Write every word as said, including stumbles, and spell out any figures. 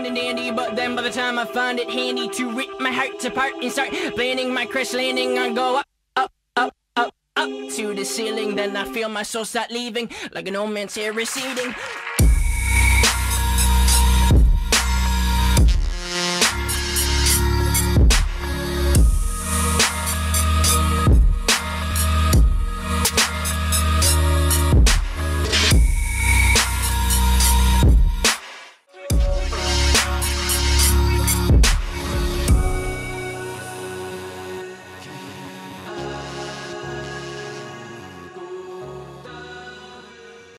and dandy, but then by the time I find it handy to rip my heart apart and start planning my crash landing, I go up, up, up, up, up to the ceiling. Then I feel my soul start leaving like an old man's hair receding.